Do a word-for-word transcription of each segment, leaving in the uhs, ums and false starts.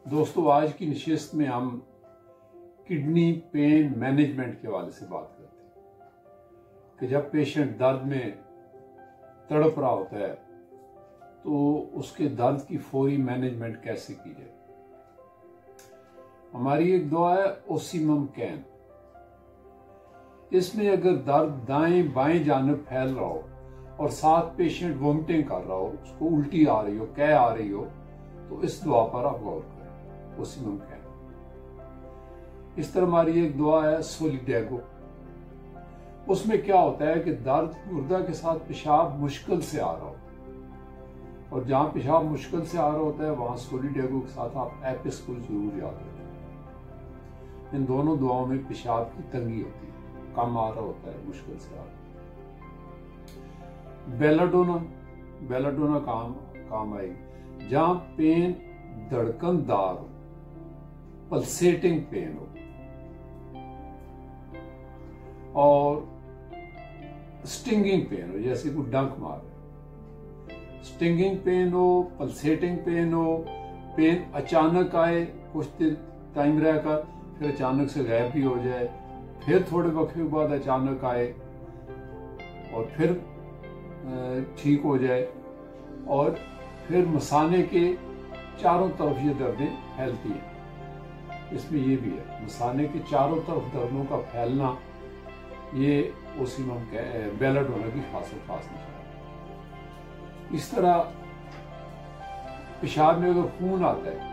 دوستو آج کی نشست میں ہم کڈنی پین مینجمنٹ کے حوالے سے بات کرتے ہیں کہ جب پیشنٹ درد میں تڑپ رہا ہوتا ہے تو اس کے درد کی فوری مینجمنٹ کیسے کی جائے۔ ہماری ایک دعا ہے اوسیمم کین۔ اس میں اگر درد دائیں بائیں جانب پھیل رہا ہو اور ساتھ پیشنٹ وومٹنگ کر رہا ہو، اس کو الٹی آ رہی ہو، قے آ رہی ہو، تو اس دعا پر آپ غور کریں، اوسیمم کین۔ اس طرح ہماری ایک دعا ہے سولیڈیگو۔ اس میں کیا ہوتا ہے کہ درد گردہ کے ساتھ پیشاب مشکل سے آ رہا ہوتا ہے، اور جہاں پیشاب مشکل سے آ رہا ہوتا ہے وہاں سولیڈیگو کے ساتھ آپ ایپس کو ضرور یاد رکھیں۔ ان دونوں دعاؤں میں پیشاب کی تنگی ہوتی ہے، کم آ رہا ہوتا ہے، مشکل سے آ رہا ہوتا ہے۔ بیلاڈونا بیلاڈونا کام کام آئے گی جہاں پین دھڑکن دار ہو، پلسیٹنگ پین ہو اور سٹنگنگ پین ہو، جیسے کوئی ڈنک مارے، سٹنگنگ پین ہو، پلسیٹنگ پین ہو، پین اچانک آئے، کچھ دیر ٹائم رہ کر پھر اچانک سے غائب بھی ہو جائے، پھر تھوڑے وقت کے بعد اچانک آئے اور پھر ٹھیک ہو جائے، اور پھر مثانے کے چاروں طرف یہ دردیں پھیلتی ہیں۔ اس میں یہ بھی ہے مثانے کے چاروں طرف دردوں کا پھیلنا، یہ اوسیمم بیلاڈونا کی خاص خاص نشان ہے۔ اس طرح پیشاب میں اگر خون آتا ہے،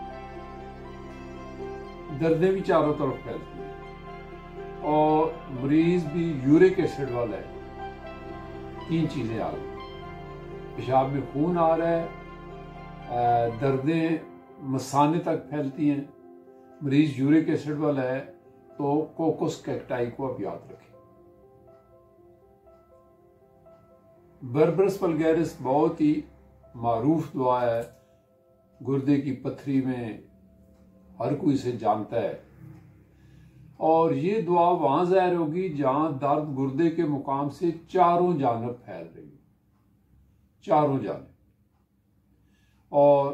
دردیں بھی چاروں طرف پھیلتی ہیں اور مریض بھی یورک ایسڈ والا ہے، تین چیزیں آ گئی، پیشاب میں خون آ رہا ہے، دردیں مثانے تک پھیلتی ہیں، مریض یورک ایسڈ والا ہے، تو کوکس کیکٹائی کو آپ یاد رکھیں۔ بربرس ولگیرس بہت ہی معروف دعا ہے، گردے کی پتھری میں ہر کوئی اسے جانتا ہے، اور یہ دعا وہاں ظاہر ہوگی جہاں درد گردے کے مقام سے چاروں جانب پھیل رہی ہے، چاروں جانب، اور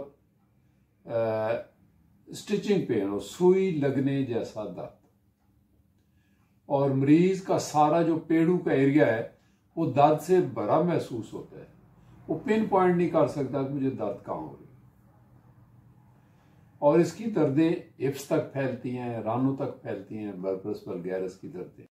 سٹچنگ پین ہو، سوئی لگنے جیسا درد، اور مریض کا سارا جو پیڑو کا ایریا ہے وہ درد سے بھرا محسوس ہوتا ہے، وہ پن پوائنٹ نہیں کر سکتا کہ مجھے درد کہاں ہو رہی ہے، اور اس کی دردیں ہپس تک پھیلتی ہیں، رانوں تک پھیلتی ہیں، بربرس ولگیرس کی دردیں۔